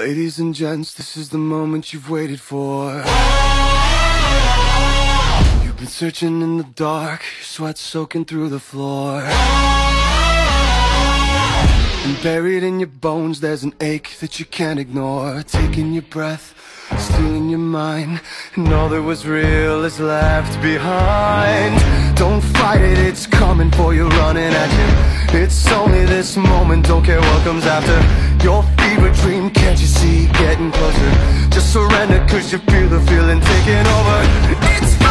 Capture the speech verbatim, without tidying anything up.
Ladies and gents, this is the moment you've waited for. You've been searching in the dark, your sweat soaking through the floor. And buried in your bones there's an ache that you can't ignore. Taking your breath, stealing your mind, and all that was real is left behind. Don't fight it, it's coming for you, running at you. It's only this moment, don't care what comes after. Your fever dream, can't you see, getting closer. Just surrender cause you feel the feeling taking over. It's